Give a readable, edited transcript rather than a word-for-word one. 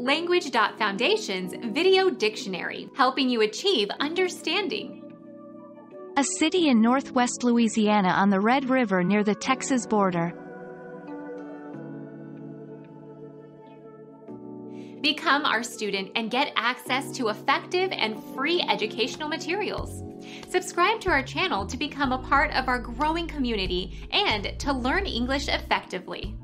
Language.Foundation's Video Dictionary, helping you achieve understanding. A city in northwest Louisiana on the Red River near the Texas border. Become our student and get access to effective and free educational materials. Subscribe to our channel to become a part of our growing community and to learn English effectively.